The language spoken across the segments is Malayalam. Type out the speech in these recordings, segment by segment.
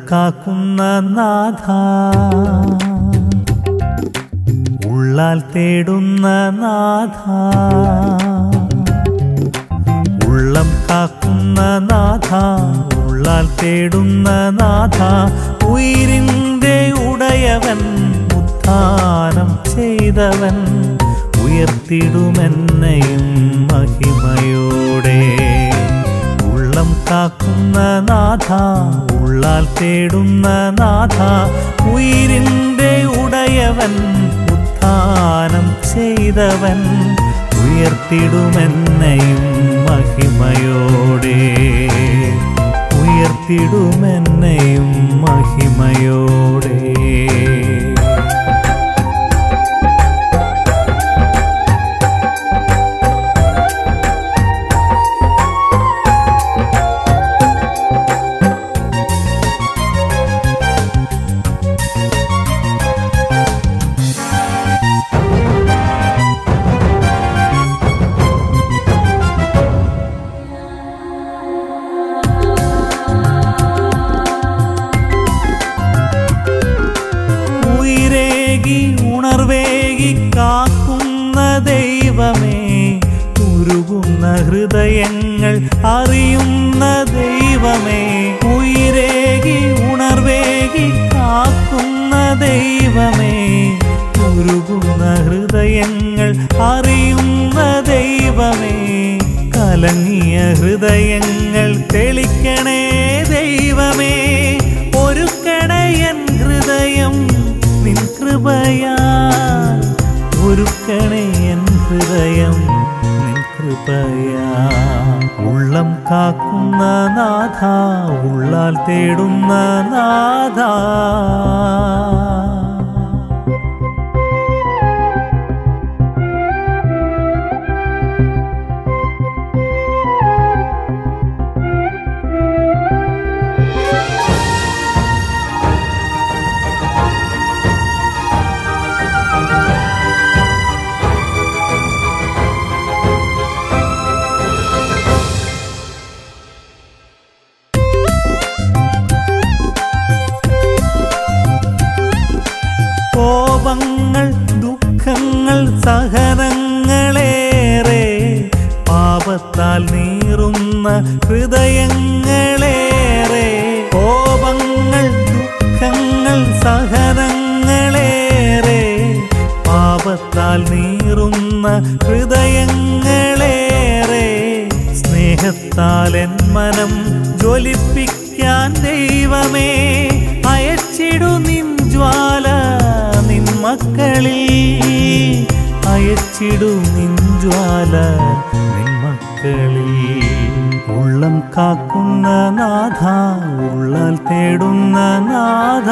കാക്കുന്ന നാഥ, ഉള്ളാൽ തേടുന്ന നാഥ, ഉള്ളം കാക്കുന്ന നാഥ, ഉള്ളാൽ തേടുന്ന നാഥ, ഉയിരിന്റെ ഉടയവൻ, ഉത്ഥാനം ചെയ്തവൻ, ഉയർത്തിടുമെന്നെയും മഹിമയോടെ. ഉള്ളം കാക്കുന്ന നാഥ, ഉള്ളാൽ തേടുന്ന നാഥ, ഉയിരിന്റെ ഉടയവൻ, ഉത്ഥാനം ചെയ്തവൻ, ഉയർത്തിടുമെന്നെയും മഹിമയോടെ, ഉയർത്തിടുമെന്നെയും മഹിമയോടെ. ഉണർവേകി കാക്കുന്ന ദൈവമേ, ഉരുകുന്ന ഹൃദയങ്ങൾ അറിയുന്ന ദൈവമേ, ഉയിരേകി ഉണർവേകി കാക്കുന്ന ദൈവമേ, ഉരുകുന്ന ഹൃദയങ്ങൾ അറിയുന്ന ദൈവമേ, കലങ്ങിയ ഹൃദയങ്ങൾ തെളിക്കണേ ദൈവമേ, ഒരുക്കണേ എൻ ഹൃദയം നിൻ കൃപയാൽ, ഒരുക്കണേ എൻ ഹൃദയം നിൻ കൃപയാൽ. ഉള്ളം കാക്കുന്ന നാഥ, ഉള്ളാൽ തേടുന്ന നാഥ, കോപങ്ങൾ ദുഃഖങ്ങൾ സഹനങ്ങളേറെ, പാപത്താൽ നീറുന്ന ഹൃദയങ്ങളേറെ, കോപങ്ങൾ ദുഃഖങ്ങൾ സഹനങ്ങളേറെ, പാപത്താൽ നീറുന്ന ഹൃദയങ്ങളേറെ, സ്നേഹത്താൽ എൻ മനം ജ്വലിപ്പിക്കാൻ ദൈവമേ, അയച്ചിടു നിൻ ജ്വാല നിൻ മക്കളിൽ, അയച്ചിടു നിൻ ജ്വാല നിൻ മക്കളിൽ. ഉള്ളം കാക്കുന്ന നാഥ, ഉള്ളാൽ തേടുന്ന നാഥ,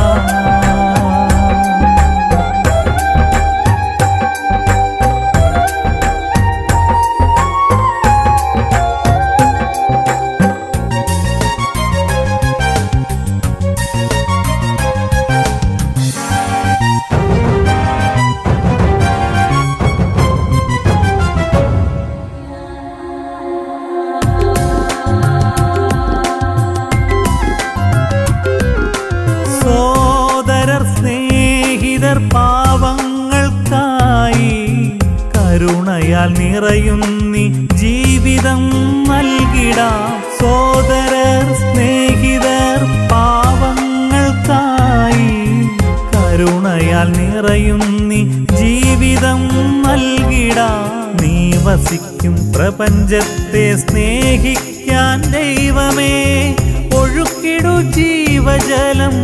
പാവങ്ങൾക്കായി കരുണയാൽ നിറയുന്നി ജീവിതം നൽകിടാം. സോദരർ സ്നേഹിതർ പാവങ്ങൾക്കായി കരുണയാൽ നിറയുന്നി ജീവിതം നൽകിടാം. നീ വസിക്കും പ്രപഞ്ചത്തെ സ്നേഹിക്കാൻ ദൈവമേ, ഒഴുക്കിടു ജീവജലം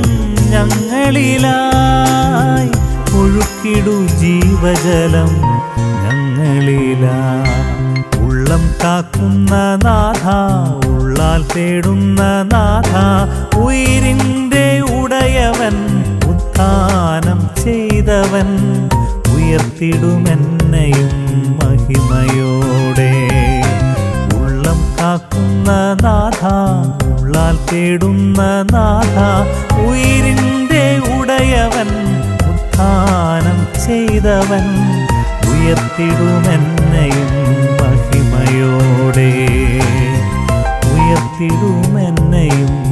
ഞങ്ങളിലായി, ഒഴുക്കിടു ജീവജലം ഞങ്ങളിലായി. ഉള്ളം കാക്കുന്ന നാഥ, ഉള്ളാൽ തേടുന്ന നാഥ, ഉയിരിന്റെ ഉടയവൻ, ഉത്ഥാനം ചെയ്തവൻ, ഉയർത്തിടുമെന്നെയും മഹിമയോടെ. ഉള്ളം കാക്കുന്ന നാഥ, ഉള്ളാൽ തേടുന്ന നാഥ, ഉയിരിന്റെ ഉടയവൻ, ഉത്ഥാനം ചെയ്തവൻ, ഉയർത്തിടുമെന്നെയും മഹിമയോടെ, ഉയർത്തിടുമെന്നെയും